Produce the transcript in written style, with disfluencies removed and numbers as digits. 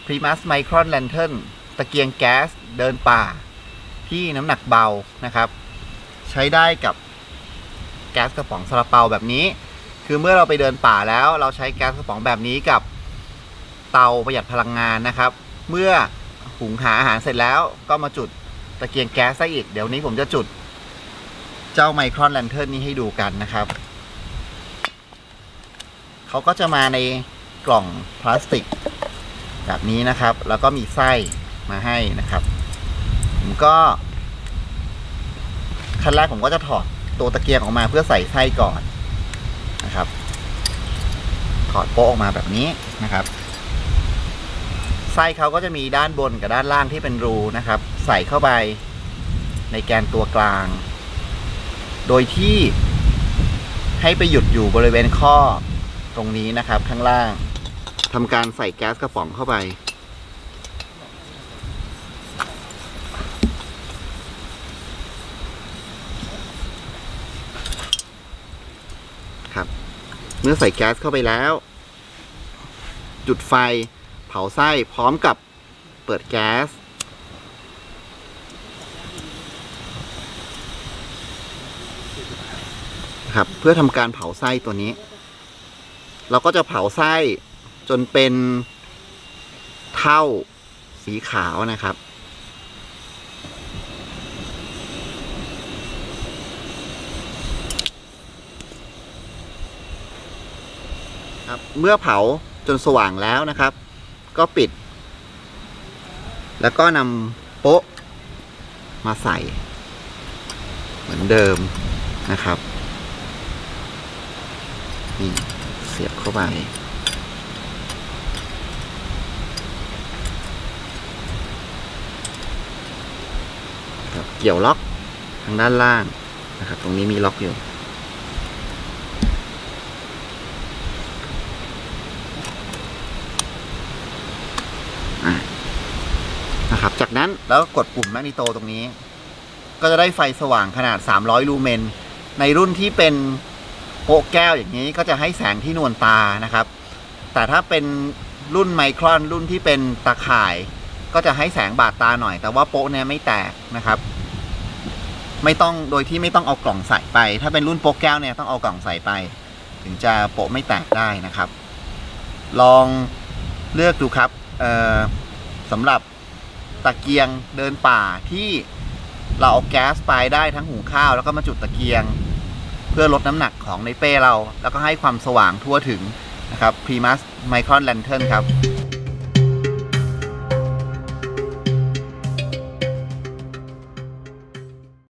Primus Micron Lantern ตะเกียงแก๊สเดินป่าที่น้ำหนักเบานะครับใช้ได้กับแก๊สกระป๋องซาลาเปาแบบนี้คือเมื่อเราไปเดินป่าแล้วเราใช้แก๊สกระป๋องแบบนี้กับเตาประหยัดพลังงานนะครับเมื่อหุงหาอาหารเสร็จแล้วก็มาจุดตะเกียงแก๊สได้อีกเดี๋ยวนี้ผมจะจุดเจ้า Micron Lantern นี้ให้ดูกันนะครับเขาก็จะมาในกล่องพลาสติกแบบนี้นะครับแล้วก็มีไส้มาให้นะครับผมก็ขั้นแรกผมก็จะถอดตัวตะเกียงออกมาเพื่อใส่ไส้ก่อนนะครับถอดโป๊ะออกมาแบบนี้นะครับไส้เขาก็จะมีด้านบนกับด้านล่างที่เป็นรูนะครับใส่เข้าไปในแกนตัวกลางโดยที่ให้ไปหยุดอยู่บริเวณข้อตรงนี้นะครับข้างล่างทำการใส่แก๊สกระป๋องเข้าไปครับเมื่อใส่แก๊สเข้าไปแล้วจุดไฟเผาไส้พร้อมกับเปิดแก๊สครับเพื่อทำการเผาไส้ตัวนี้เราก็จะเผาไส้จนเป็นเท่าสีขาวนะครับเมื่อเผาจนสว่างแล้วนะครับก็ปิดแล้วก็นำโป๊ะมาใส่เหมือนเดิมนะครับนี่เสียบเข้าไปเกี่ยวล็อกทางด้านล่างนะครับตรงนี้มีล็อกอยู่นะครับจากนั้นแล้วกดปุ่มแมกนิโตตรงนี้ก็จะได้ไฟสว่างขนาด300ลูเมนในรุ่นที่เป็นโป๊ะแก้วอย่างนี้ก็จะให้แสงที่นวลตานะครับแต่ถ้าเป็นรุ่นไมครอนรุ่นที่เป็นตาข่ายก็จะให้แสงบาดตาหน่อยแต่ว่าโป๊ะเนี่ยไม่แตกนะครับไม่ต้องโดยที่ไม่ต้องเอากล่องใส่ไปถ้าเป็นรุ่นโป๊ะแก้วเนี่ยต้องเอากล่องใส่ไปถึงจะโป๊ะไม่แตกได้นะครับลองเลือกดูครับสำหรับตะเกียงเดินป่าที่เราเอาแก๊สไปได้ทั้งหุงข้าวแล้วก็มาจุดตะเกียงเพื่อลดน้ำหนักของในเป้เราแล้วก็ให้ความสว่างทั่วถึงนะครับ Primus Micron Lantern ครับ